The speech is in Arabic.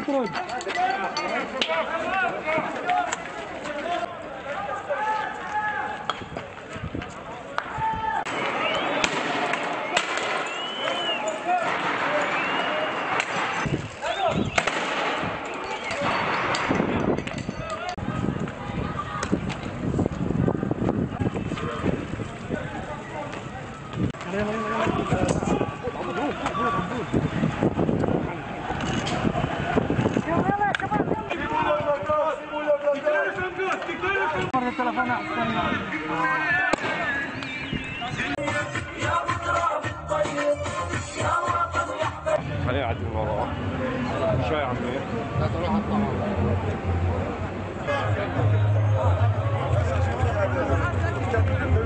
كنترول. خليني اعدي من وراه. شو يا عمي؟ لا تروح الطعام.